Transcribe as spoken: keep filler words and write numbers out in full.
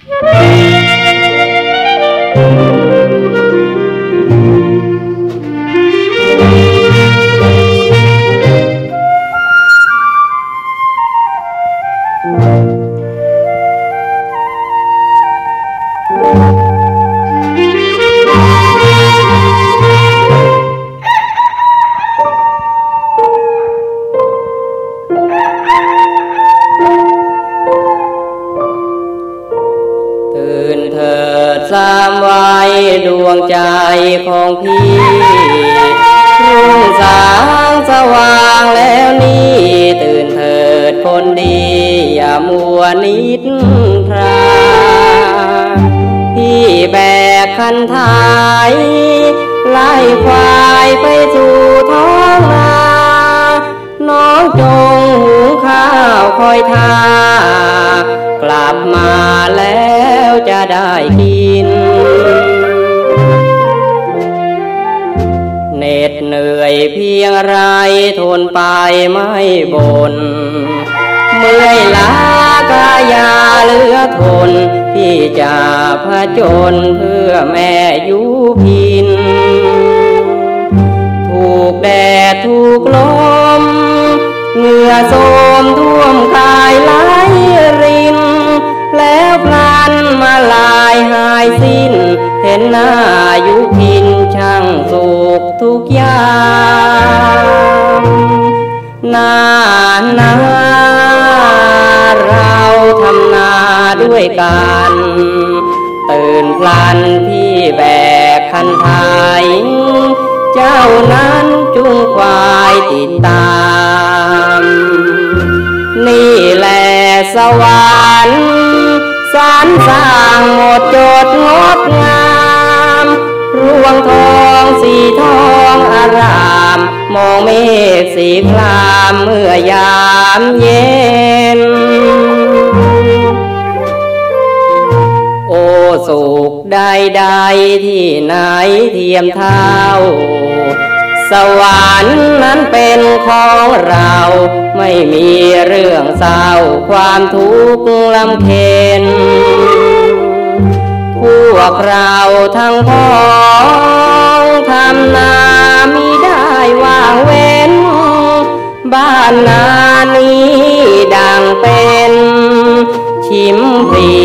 สามวัยดวงใจของพี่รุ่งสางสว่างแล้วนี่ตื่นเถิดคนดีอย่ามัวนิทราพี่แบกคันไถไล่ควายไปสู่ท้องนาน้องจงหุงข้าวคอยท่ากลับมาแล้วจะได้กินเหน็ดเหนื่อยเพียงไรทนไปไม่บ่นเมื่อยล้ากายาเหลือทนพี่จะผจญเพื่อแม่อยู่พินถูกแดดถูกลมเหงื่อโสมท่วมกายไหลรินแล้วพลันมาลายหายสิ้นเห็นหน้าอยู่พินช่างสุขทุกอย่างนานนาเราทำนาด้วยกันตื่นพลันพี่แบกคันไถเจ้านั้นจุงควายติดตามนี่แหละสวรรค์สรรสร้างหมดจดงดงามรวงทองสีทองอารามมองเมฆสีครามเมื่อยามเย็นโอ้สุขใดๆที่ไหนเทียมเท่าสวรรค์นั้นเป็นของเราไม่มีเรื่องเศร้าความทุกข์ลำเค็ญพวกเราทั้งพ้องทำนามิได้ว่างเว้นบ้านนานี้ดังเป็นชิมพลี